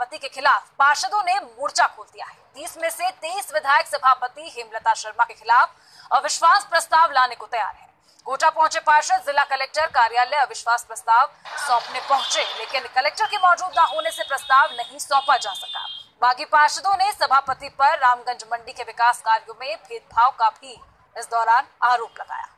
सभापति के खिलाफ पार्षदों ने मोर्चा खोल दिया है। 30 में से 23 विधायक सभापति हेमलता शर्मा के खिलाफ अविश्वास प्रस्ताव लाने को तैयार है। कोटा पहुंचे पार्षद जिला कलेक्टर कार्यालय अविश्वास प्रस्ताव सौंपने पहुंचे, लेकिन कलेक्टर के मौजूद न होने से प्रस्ताव नहीं सौंपा जा सका। बागी पार्षदों ने सभापति पर रामगंज मंडी के विकास कार्यों में भेदभाव का भी इस दौरान आरोप लगाया।